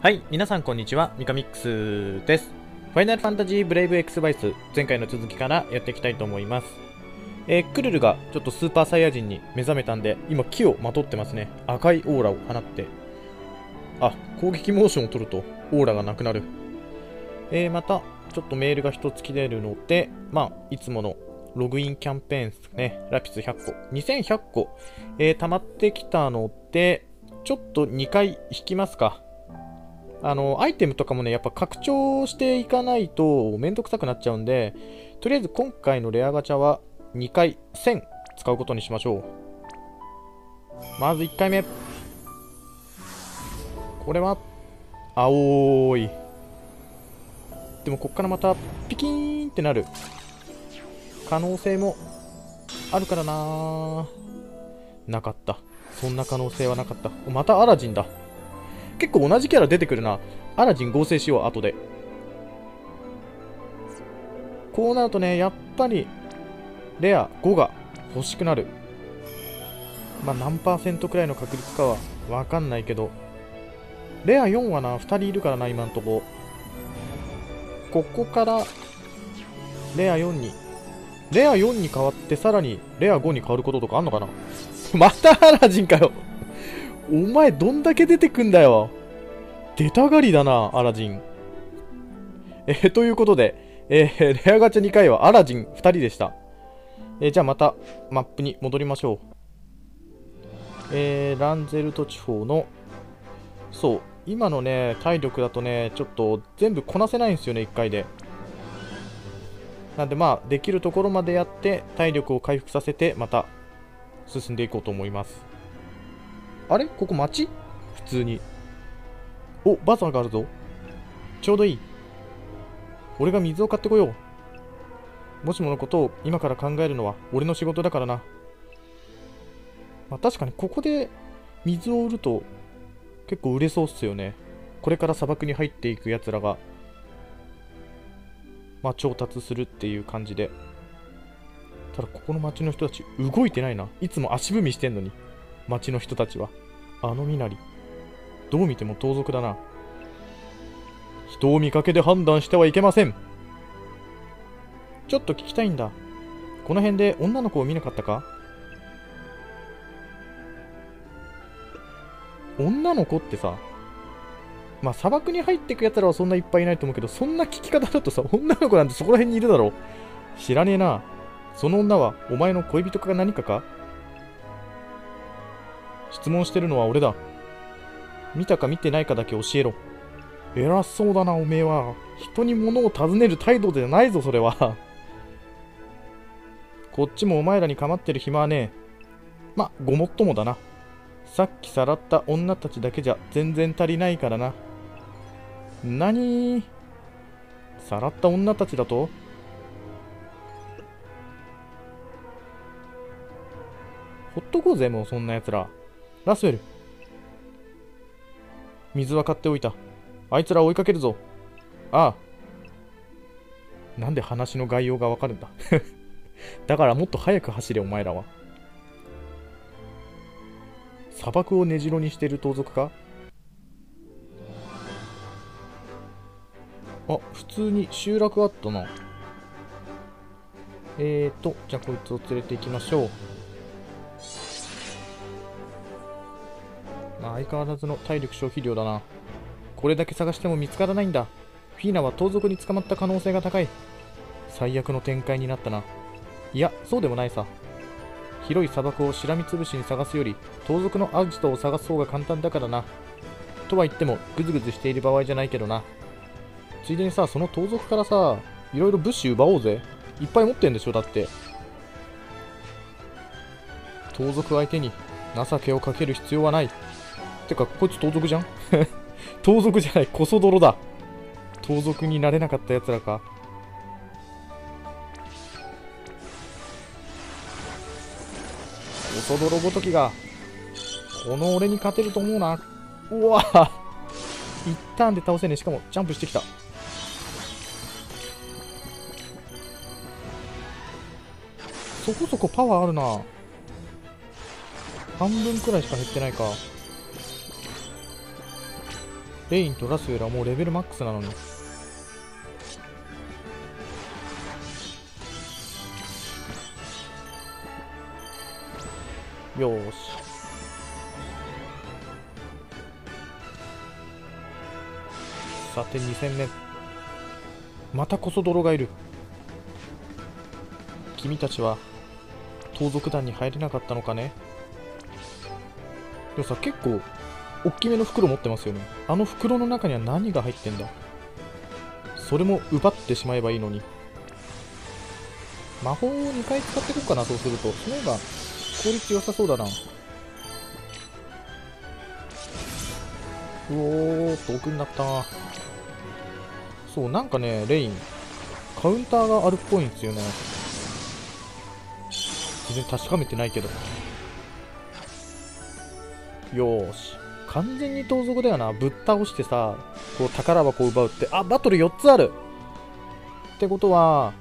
はい、皆さんこんにちは、ミカミックスです。ファイナルファンタジーブレイブエクスバイス、前回の続きからやっていきたいと思います。クルルがちょっとスーパーサイヤ人に目覚めたんで、今木をまとってますね。赤いオーラを放って。あ、攻撃モーションを取るとオーラがなくなる。また、ちょっとメールが一つ来てるので、いつものログインキャンペーンですね。ラピス100個。2100個、溜まってきたので、ちょっと2回引きますか。アイテムとかもね、やっぱ拡張していかないとめんどくさくなっちゃうんで、とりあえず今回のレアガチャは2回1000使うことにしましょう。まず1回目。これは、青い。でもこっからまたピキーンってなる可能性もあるからな。なかった。そんな可能性はなかった。またアラジンだ。結構同じキャラ出てくるな。アラジン合成しよう、後で。こうなるとね、やっぱりレア5が欲しくなる。何パーセントくらいの確率かはわかんないけど、レア4はな、2人いるからな、今んとこ。ここからレア4に変わってさらにレア5に変わることとかあんのかな。またアラジンかよ。お前どんだけ出てくんだよ。出たがりだな、アラジン。ということで、レアガチャ2回はアラジン2人でした。じゃあまたマップに戻りましょう。ランゼルト地方の、そう、今のね、体力だとね、ちょっと全部こなせないんですよね、1回で。なんでできるところまでやって、体力を回復させて、また進んでいこうと思います。あれここ町普通に。お、バザーがあるぞ。ちょうどいい。俺が水を買ってこよう。もしものことを今から考えるのは俺の仕事だからな。確かにここで水を売ると結構売れそうっすよね。これから砂漠に入っていくやつらが調達するっていう感じで。ただここの町の人たち動いてないな。いつも足踏みしてんのに、町の人たちは。あの身なりどう見ても盗賊だな。人を見かけで判断してはいけません。ちょっと聞きたいんだ。この辺で女の子を見なかったか？女の子ってさ、砂漠に入ってくやつらはそんないっぱいいないと思うけど、そんな聞き方だとさ、女の子なんてそこら辺にいるだろう。知らねえな。その女はお前の恋人か何かか？質問してるのは俺だ。見たか見てないかだけ教えろ。偉そうだな、おめえは。人に物を尋ねる態度じゃないぞ、それは。こっちもお前らに構ってる暇はねえ。ごもっともだな。さっきさらった女たちだけじゃ全然足りないからな。何？さらった女たちだと？ほっとこうぜ、もうそんな奴ら。ラスウェル。水は買っておいた。あいつら追いかけるぞ。ああ。なんで話の概要がわかるんだ。だからもっと早く走れ、お前らは。砂漠を根城にしてる盗賊か？あ、普通に集落あったな。じゃあこいつを連れて行きましょう。相変わらずの体力消費量だな。これだけ探しても見つからないんだ。フィーナは盗賊に捕まった可能性が高い。最悪の展開になったな。いや、そうでもないさ。広い砂漠をしらみつぶしに探すより、盗賊のアジトを探す方が簡単だからな。とは言っても、グズグズしている場合じゃないけどな。ついでにさ、その盗賊からさ、いろいろ物資奪おうぜ。いっぱい持ってんでしょ、だって。盗賊相手に情けをかける必要はない。てか、こいつ盗賊じゃん。盗賊じゃない、コソ泥だ。盗賊になれなかった奴らか。コソ泥ごときが、この俺に勝てると思うな。うわぁ、一旦で倒せねえ。しかもジャンプしてきた。そこそこパワーあるな。半分くらいしか減ってないか。 レインとラスウェルはもうレベルマックスなのに。よーし。さて2戦目。またこそ泥がいる。君たちは盗賊団に入れなかったのかね。でもさ、結構大きめの袋持ってますよね。あの袋の中には何が入ってんだ。それも奪ってしまえばいいのに。魔法を2回使っていこうかな。そうするとその方が効率良さそうだな。うおーっと奥になった。そう、なんかね、レインカウンターがあるっぽいんですよね。全然確かめてないけど。よーし、完全に盗賊だよな。ぶっ倒してさ、こう宝箱を奪うって。あ、バトル4つあるってことは、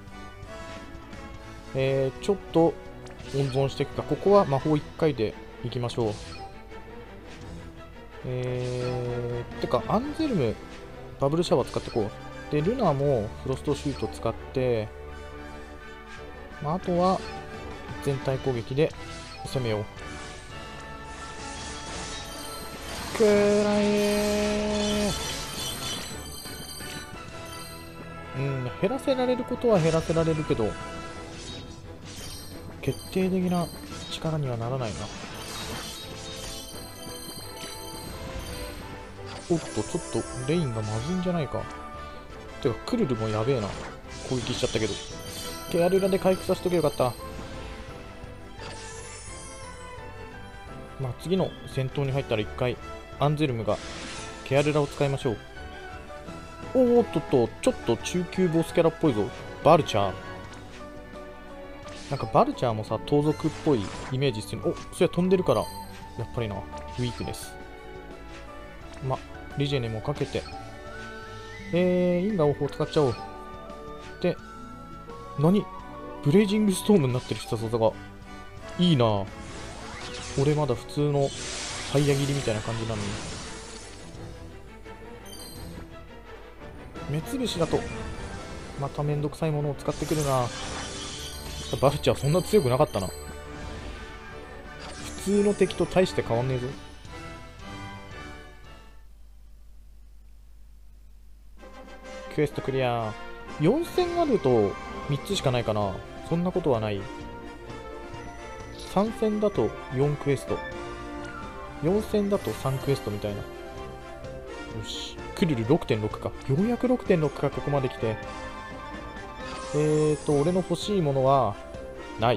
ちょっと温存していくか。ここは魔法1回でいきましょう。てかアンゼルムバブルシャワー使ってこう。でルナもフロストシュート使って、あとは全体攻撃で攻めよう。くらえー。減らせられることは減らせられるけど、決定的な力にはならないな。おっと、ちょっとレインがまずいんじゃないか。てかクルルもやべえな。攻撃しちゃったけど、ケアルラで回復させとけばよかった。まあ次の戦闘に入ったら1回アンゼルムがケアルラを使いましょう。おーっとっと、ちょっと中級ボスキャラっぽいぞ。バルチャー。なんかバルチャーもさ、盗賊っぽいイメージする。お、それは飛んでるからやっぱりな、ウィークです。ま、リジェネもかけて、因果応報使っちゃおう。で、何ブレイジングストームになってる必殺技がいいな。俺まだ普通のハイヤ切りみたいな感じなのに。目つぶしだとまためんどくさいものを使ってくるな。バルチャーそんな強くなかったな。普通の敵と大して変わんねえぞ。クエストクリア。4戦あると3つしかないかな。そんなことはない。3戦だと4クエスト、4戦だと3クエストみたいな。よし、クルル 6.6 か。ようやく 6.6 か。ここまで来て、俺の欲しいものはない。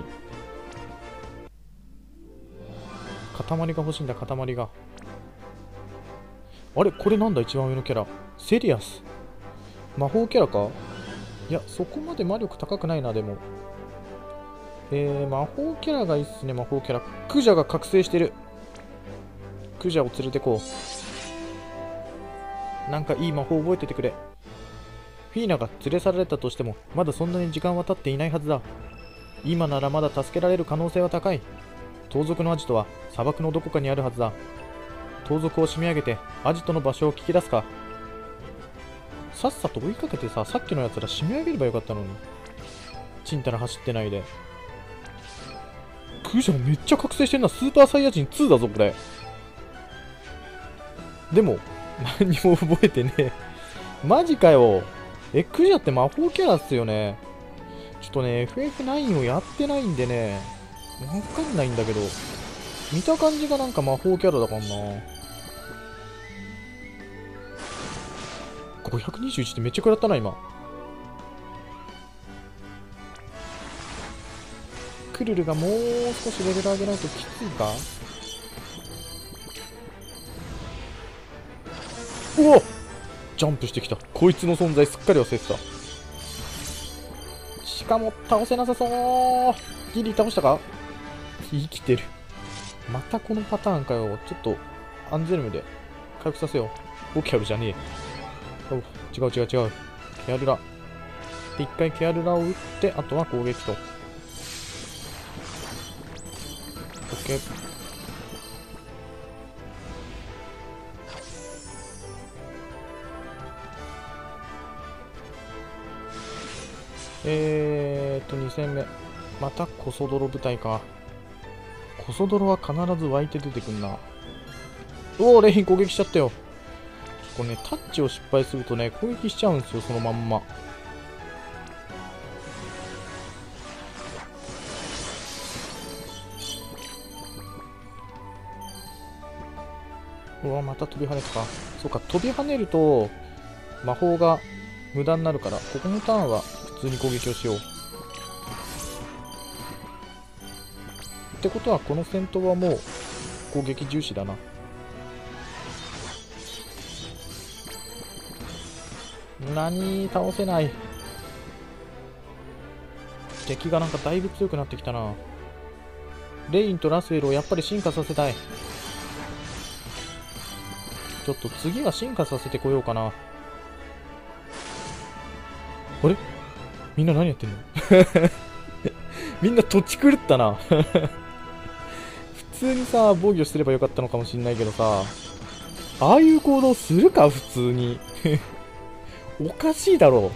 塊が欲しいんだ。塊が。あれ、これなんだ。一番上のキャラセリアス。魔法キャラか。いや、そこまで魔力高くないな。でも魔法キャラがいいっすね。魔法キャラクジャが覚醒してる。クジャを連れてこう。なんかいい魔法覚えててくれ。フィーナが連れ去られたとしてもまだそんなに時間は経っていないはずだ。今ならまだ助けられる可能性は高い。盗賊のアジトは砂漠のどこかにあるはずだ。盗賊を締め上げてアジトの場所を聞き出すか。さっさと追いかけてさ、さっきのやつら締め上げればよかったのに。ちんたら走ってないで。クジャめっちゃ覚醒してんな。スーパーサイヤ人2だぞこれ。でも何も覚えてねえ。マジかよ。クジャって魔法キャラっすよね。ちょっとね FF9 をやってないんでね、わかんないんだけど、見た感じがなんか魔法キャラだからな。521ってめっちゃ食らったな今。クルルがもう少しレベル上げないときついか。おお、ジャンプしてきた。こいつの存在すっかり忘れてた。しかも倒せなさそう。ギリ倒したか。生きてる。またこのパターンかよ。ちょっとアンゼルムで回復させよう。ボキャルじゃねえ。お、違う違う違う。ケアルラで一回ケアルラを打って、あとは攻撃と。オッケー。 2戦目。またコソ泥部隊か。コソ泥は必ず湧いて出てくんな。おお、レイン攻撃しちゃったよ。これね、タッチを失敗するとね、攻撃しちゃうんですよ、そのまんま。うわ、また飛び跳ねたか。そうか、飛び跳ねると、魔法が無駄になるから、ここのターンは普通に攻撃をしよう。ってことは、この戦闘はもう攻撃重視だな。何、倒せない。敵がなんかだいぶ強くなってきたな。レインとラスウェルをやっぱり進化させたい。ちょっと次は進化させてこようかな。あれ、みんな何やってんのみんな土地狂ったな普通にさ、防御すればよかったのかもしんないけどさ、ああいう行動するか普通におかしいだろ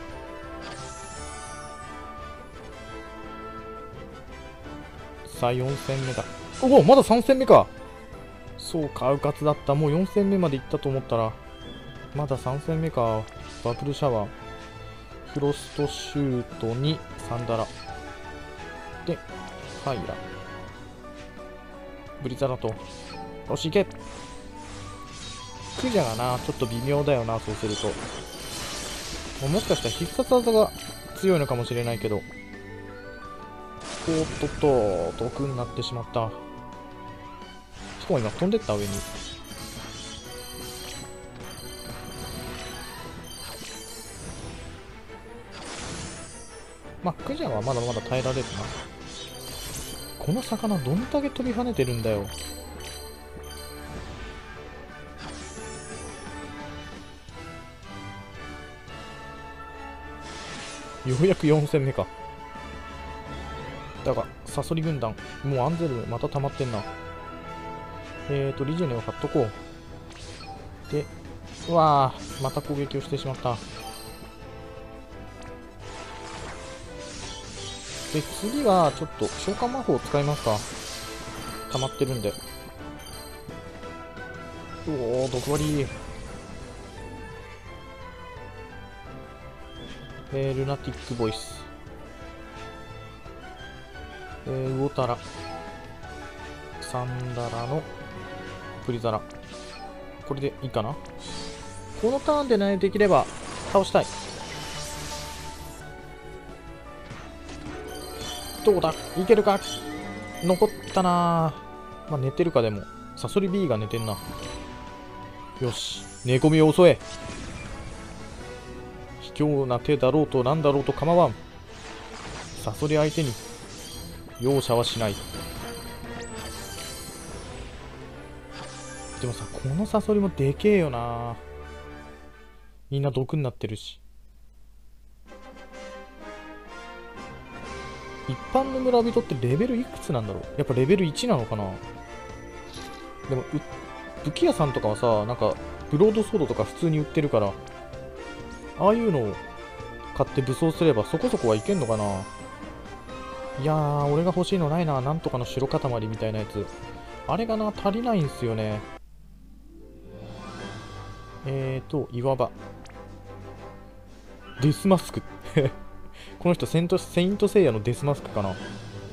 う。さあ4戦目だ。おお、まだ3戦目か。そうか、うかつだった。もう4戦目まで行ったと思ったら、まだ3戦目か。バブルシャワー、フロストシュートにサンダラでファイラ、ブリザラと、よし、いけ。クジャがな、ちょっと微妙だよな、そうすると。もしかしたら必殺技が強いのかもしれないけど、おっとっと、毒になってしまった。しかも今飛んでった上に。まあ、クジャはまだまだ耐えられるな。この魚どんだけ飛び跳ねてるんだよ。ようやく4戦目か。だが、サソリ軍団、もうアンゼルまた溜まってんな。リジェネを買っとこう。で、うわー、また攻撃をしてしまった。で、次はちょっと召喚魔法を使いますか。溜まってるんで。おお、毒割り。ルナティックボイス。ウオタラ。サンダラのプリザラ。これでいいかな。このターンでね、できれば倒したい。どうだ、いけるか。残ったな。まあ、寝てるか。でもサソリ B が寝てんな。よし、寝込みを襲え。卑怯な手だろうとなんだろうと構わん。サソリ相手に容赦はしない。でもさ、このサソリもでけえよな。みんな毒になってるし。一般の村人ってレベルいくつなんだろう。やっぱレベル1なのかな。でも武器屋さんとかはさ、なんかブロードソードとか普通に売ってるから、ああいうのを買って武装すればそこそこはいけんのかな。いやー、俺が欲しいのないな。なんとかの白塊みたいなやつ。あれがな、足りないんすよね。岩場。デスマスク。この人セイントセイヤのデスマスクかな。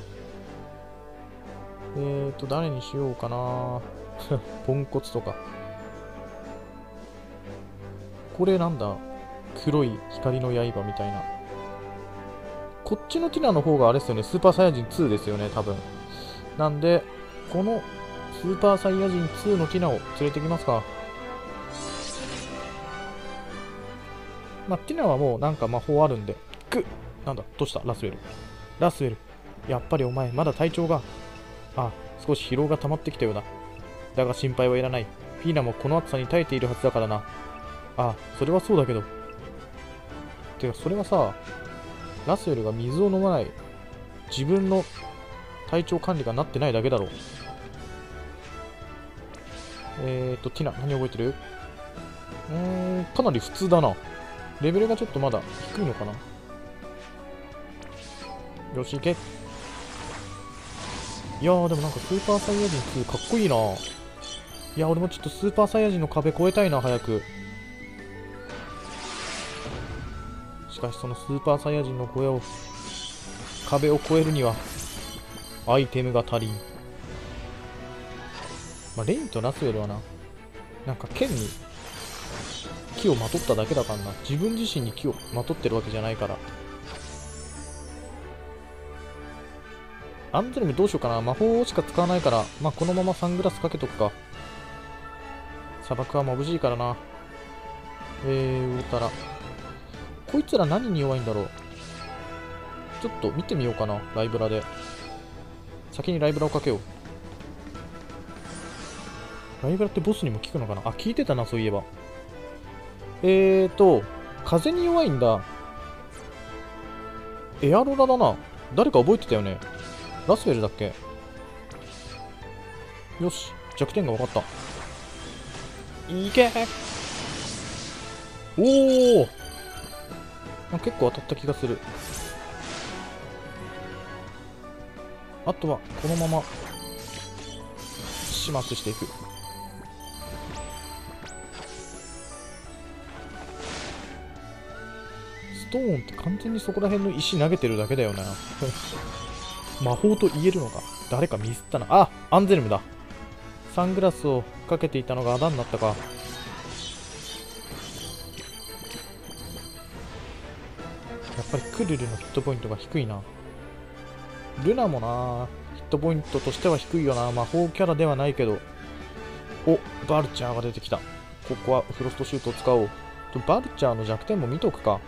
誰にしようかな。ポンコツとか。これなんだ、黒い光の刃みたいな。こっちのティナの方があれですよね、スーパーサイヤ人2ですよね、多分。なんで、このスーパーサイヤ人2のティナを連れてきますか。まあ、ティナはもうなんか魔法あるんで。なんだ、どうした、ラスウェル。ラスウェル、やっぱりお前、まだ体調が。ああ、少し疲労が溜まってきたようだ。だが心配はいらない。フィーナもこの暑さに耐えているはずだからな。ああ、それはそうだけど。てか、それはさ、ラスウェルが水を飲まない、自分の体調管理がなってないだけだろう。ティナ、何覚えてる？かなり普通だな。レベルがちょっとまだ低いのかな。 よし、いけ。いやー、でもなんかスーパーサイヤ人2かっこいいな。いや、俺もちょっとスーパーサイヤ人の壁越えたいな、早く。しかしそのスーパーサイヤ人の壁を越えるにはアイテムが足りん。まあ、レインとラスウェルはな、なんか剣に木をまとっただけだからな。自分自身に木をまとってるわけじゃないから。アンゼルムどうしようかな。魔法しか使わないから、まあこのままサングラスかけとくか。砂漠は眩しいからな。大たら。こいつら何に弱いんだろう。ちょっと見てみようかな、ライブラで。先にライブラをかけよう。ライブラってボスにも効くのかな。あ、効いてたな、そういえば。風に弱いんだ。エアロラだな。誰か覚えてたよね。ラスウェルだっけ。よし、弱点が分かった。いけ。おお、結構当たった気がする。あとはこのまま始末していく。ストーンって完全にそこら辺の石投げてるだけだよな。魔法と言えるのか。誰かミスったな。あ、アンゼルムだ。サングラスをかけていたのがあだになったか。やっぱりクルルのヒットポイントが低いな。ルナもな、ヒットポイントとしては低いよな。魔法キャラではないけど。お、バルチャーが出てきた。ここはフロストシュートを使おう。バルチャーの弱点も見とくか。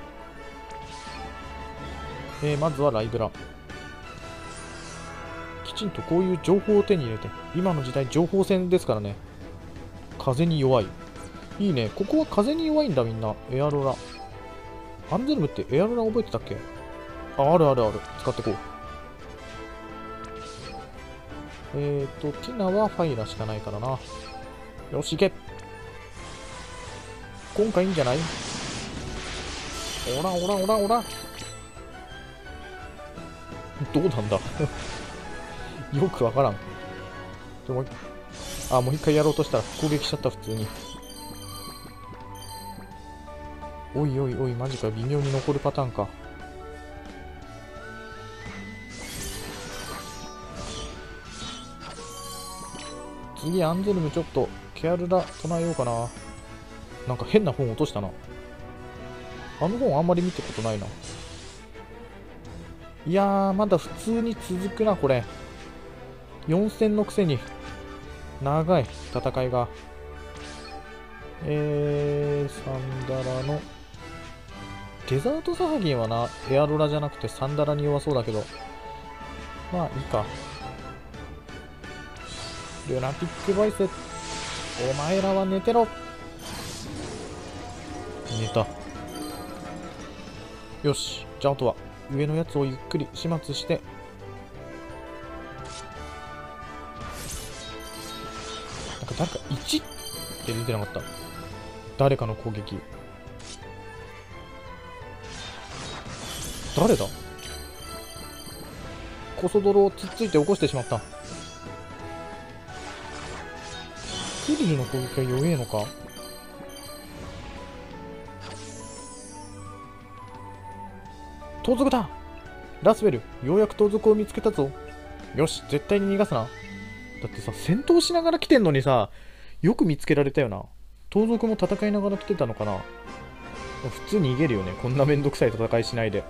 まずはライブラ。きちんとこういう情報を手に入れて。今の時代情報戦ですからね。風に弱い。いいね。ここは風に弱いんだみんな。エアロラ。アンゼルムってエアロラ覚えてたっけ。あ、あるあるある。使ってこう。ティナはファイラしかないからな。よし、いけ。今回いいんじゃない。オラオラオラオラ。どうなんだ。よくわからん。もう一回やろうとしたら攻撃しちゃった、普通に。おいおいおい、マジか。微妙に残るパターンか。次、アンゼルムちょっと、ケアルラ唱えようかな。なんか変な本落としたな。あの本あんまり見たことないな。いやー、まだ普通に続くな、これ。4戦のくせに、長い戦いが。サンダラの、デザートサハギンはな、エアロラじゃなくてサンダラに弱そうだけど。まあ、いいか。ルナティックボイス。お前らは寝てろ。寝た。よし。じゃああとは、上のやつをゆっくり始末して。なんか誰か1って出てなかった。誰かの攻撃。誰だ。コソ泥をつっついて起こしてしまった。クリルの攻撃は弱えのか。盗賊だ。ラスウェル、ようやく盗賊を見つけたぞ。よし、絶対に逃がすな。だってさ、戦闘しながら来てんのにさ、よく見つけられたよな。盗賊も戦いながら来てたのかな。普通に逃げるよね。こんなめんどくさい戦いしないで。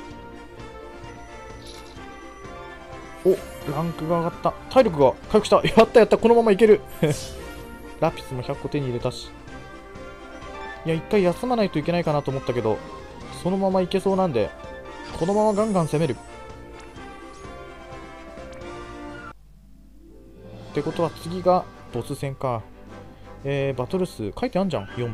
お、ランクが上がった。体力が回復した。やったやった。このままいける。ラピスも100個手に入れたし。いや、一回休まないといけないかなと思ったけど、そのままいけそうなんで、このままガンガン攻める。ってことは次がボス戦か。バトル数書いてあんじゃん、4って。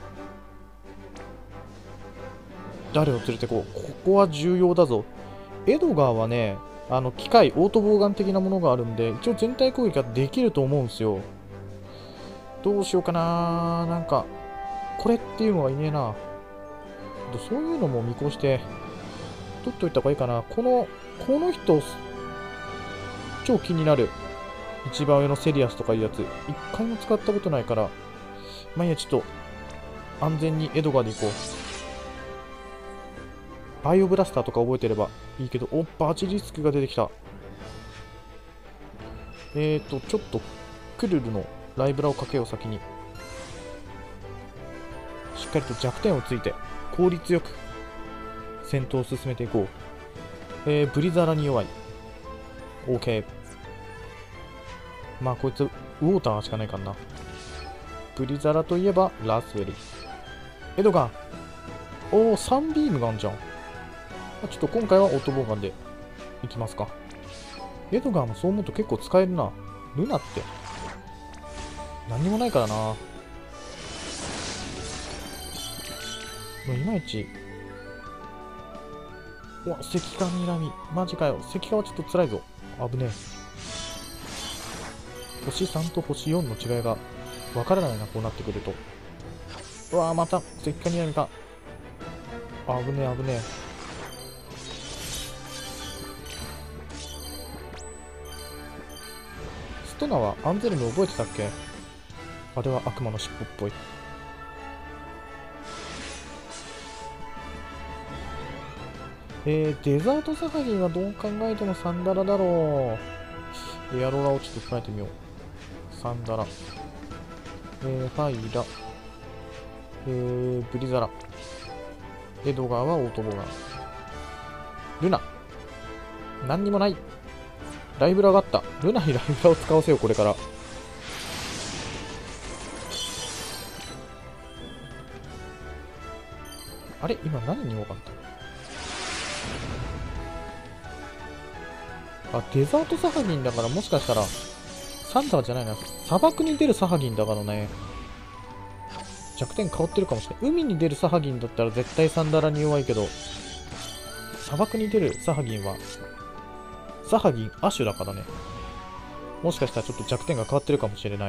誰を連れてこう。ここは重要だぞ。エドガーはね、機械、オートボーガン的なものがあるんで、一応全体攻撃ができると思うんですよ。どうしようかな。なんか、これっていうのがいねえな。そういうのも見越して、 取っといた方がいいかな。この人、超気になる。一番上のセリアスとかいうやつ。一回も使ったことないから。まあいいや、ちょっと、安全にエドガーで行こう。バイオブラスターとか覚えてればいいけど、お、バチリスクが出てきた。ちょっと、クルルのライブラをかけよう、先に。しっかりと弱点をついて、効率よく、戦闘を進めていこう。ブリザラに弱い。OK。まあ、こいつ、ウォーターしかないからな。ブリザラといえば、ラスウェル。エドガー。おー、サンビームがあんじゃん。ちょっと今回はオートボーガンでいきますか。エドガーもそう思うと結構使えるな。ルナって。何にもないからな。もういまいち。うわ、石化にらみ。マジかよ。石化はちょっと辛いぞ。危ねえ。星3と星4の違いがわからないな、こうなってくると。うわー、また石化にらみか。危ねえ、危ねえ。ストナはアンゼルム覚えてたっけ？あれは悪魔の尻尾っぽい。デザートサハギンはどう考えてもサンダラだろう。エアロラをちょっと考えてみよう。サンダラ。ファイラ。ブリザラ。エドガーはオートボーガン。ルナ。何にもない。ライブラがあった。ルナにライブラを使わせよう、これから。あれ今何に多かったあ、デザートサハギンだからもしかしたら、サンダーじゃないな。砂漠に出るサハギンだからね。弱点変わってるかもしれない。海に出るサハギンだったら絶対サンダラに弱いけど、砂漠に出るサハギンは、サハギンアシュだからね。もしかしたらちょっと弱点が変わってるかもしれない。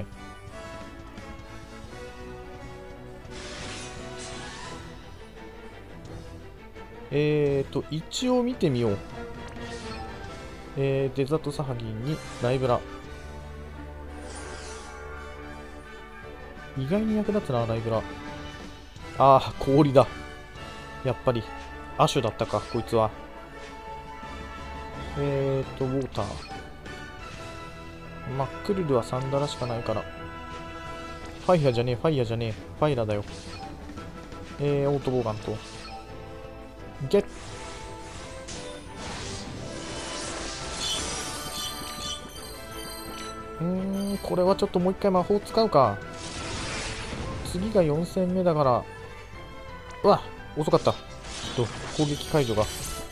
一応見てみよう。デザートサハギンにライブラ。意外に役立つな、ライブラ。ああ、氷だ。やっぱり、アシュだったか、こいつは。ウォーター。マックルルはサンダラしかないから。ファイヤーじゃねえ、ファイヤーじゃねえ。ファイラーだよ。オートボーガンと。ゲッ。これはちょっともう一回魔法使うか。次が4戦目だから。うわ、遅かった。ちょっと攻撃解除が。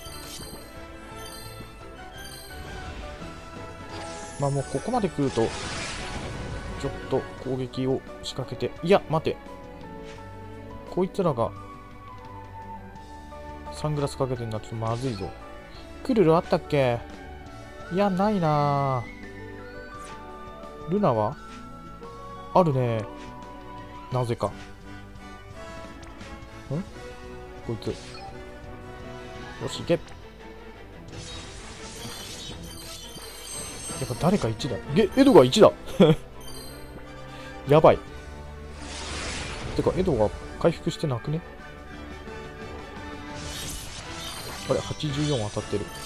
まあもうここまで来ると、ちょっと攻撃を仕掛けて。いや、待て。こいつらが、サングラスかけてるのはちょっとまずいぞ。クルルあったっけ？いや、ないなぁ。ルナはあるね。なぜか。こいつ。よし、行け。やっぱ誰か1だ。エドが1だやばい。てか、エドが回復してなくね？あれ、84当たってる。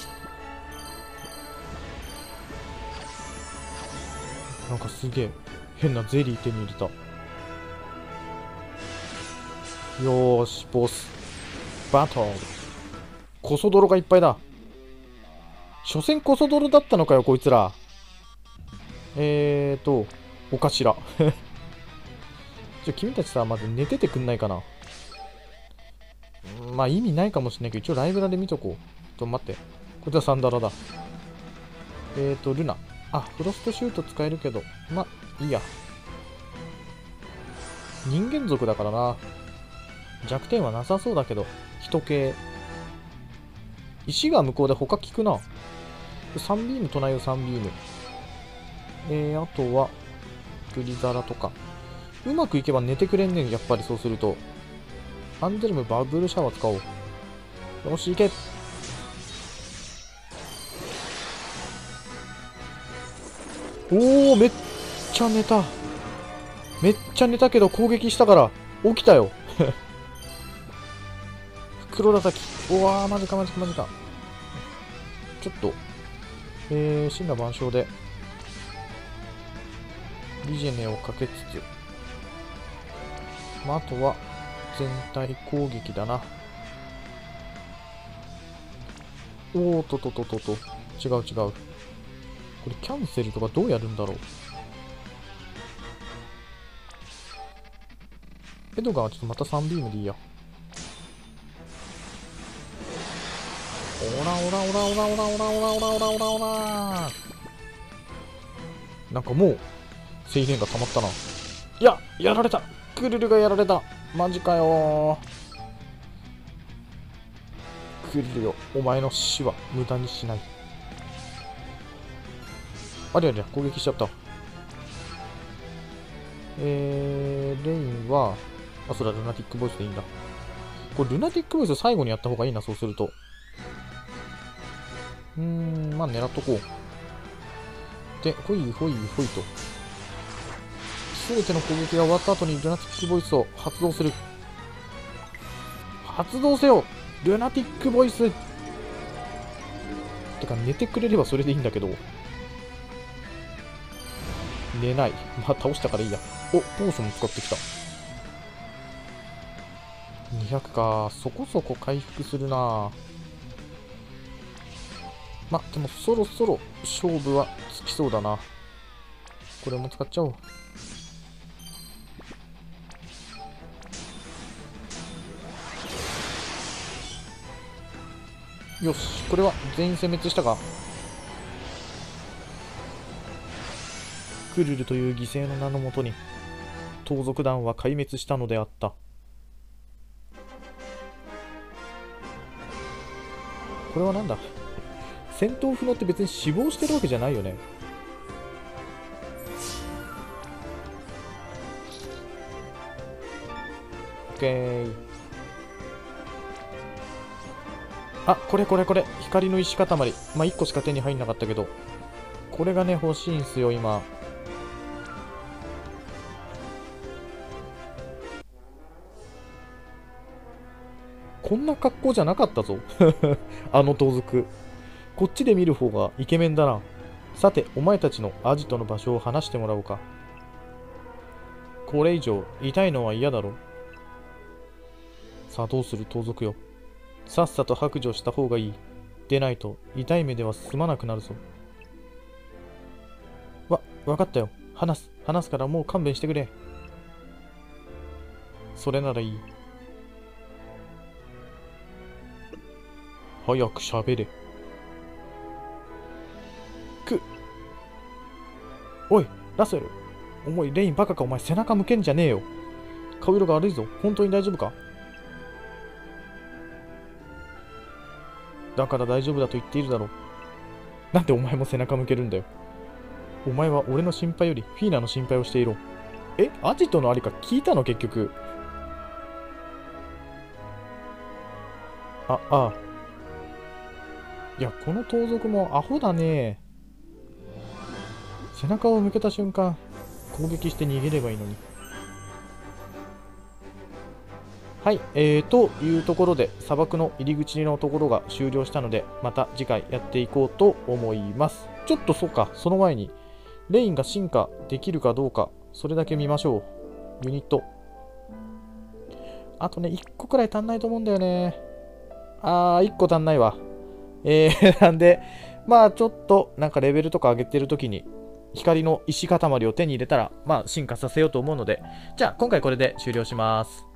なんかすげえ、変なゼリー手に入れた。よーし、ボス。バトル。コソ泥がいっぱいだ。所詮コソ泥だったのかよ、こいつら。お頭。君たちさ、まず寝ててくんないかな。まあ意味ないかもしれないけど、一応ライブラで見とこう。待って。こいつはサンダラだ。ルナ。あ、フロストシュート使えるけど、まあ、いいや。人間族だからな。弱点はなさそうだけど、人系。石が向こうで他効くな。3ビーム唱えよう、3ビーム。あとは、グリザラとか。うまくいけば寝てくれんねん、やっぱりそうすると。アンジェルムバブルシャワー使おう。よし、いけ。 おお、めっちゃ寝た。めっちゃ寝たけど攻撃したから起きたよ。袋叩き。うわー、マジかマジかマジか。ちょっと、神羅万象で、リジェネをかけつつ、まあ、あとは、全体攻撃だな。おーととととと。違う違う。これキャンセルとかどうやるんだろう。エドガーはちょっとまた3ビームでいいや。オラオラオラオラオラオラオラオラオラオラオラ。なんかもう、制限が溜まったな。いや、やられた。クルルがやられた。マジかよー。クルルよ、お前の死は無駄にしない。ありゃりゃ、攻撃しちゃった。レインは、あ、そうだ、ルナティックボイスでいいんだ。これ、ルナティックボイス最後にやった方がいいな、そうすると。まあ、狙っとこう。で、ほいほいほいと。すべての攻撃が終わった後にルナティックボイスを発動する。発動せよルナティックボイス。てか、寝てくれればそれでいいんだけど。寝ない。まあ、倒したからいいや。お、ポーション使ってきた。200か。そこそこ回復するな。ま、でもそろそろ勝負はつきそうだな。これも使っちゃおう。よし、これは全員殲滅したか。クルルという犠牲の名のもとに盗賊団は壊滅したのであった。これはなんだ。戦闘不能って別に死亡してるわけじゃないよね。オッケー。あ、これ。光の石塊。まあ、1個しか手に入んなかったけど。これがね、欲しいんすよ、今。こんな格好じゃなかったぞ。あの盗賊。こっちで見る方がイケメンだな。さて、お前たちのアジトの場所を話してもらおうか。これ以上、痛いのは嫌だろ。さあ、どうする盗賊よ。さっさと白状した方がいい。でないと、痛い目では済まなくなるぞ。わかったよ。話すからもう勘弁してくれ。それならいい。早く喋れ。おい、ラセル。重い、レインバカか、お前背中向けんじゃねえよ。顔色が悪いぞ。本当に大丈夫か？だから大丈夫だと言っているだろう。なんでお前も背中向けるんだよ。お前は俺の心配よりフィーナの心配をしていろ。アジトのありか聞いたの結局。ああ。いや、この盗賊もアホだね。背中を向けた瞬間、攻撃して逃げればいいのに。はい、というところで、砂漠の入り口のところが終了したので、また次回やっていこうと思います。ちょっとそうか、その前に、レインが進化できるかどうか、それだけ見ましょう。ユニット。あとね、1個くらい足んないと思うんだよね。1個足んないわ。なんで、まあちょっと、なんかレベルとか上げてるときに、光の石塊を手に入れたら、まあ進化させようと思うので、じゃあ今回これで終了します。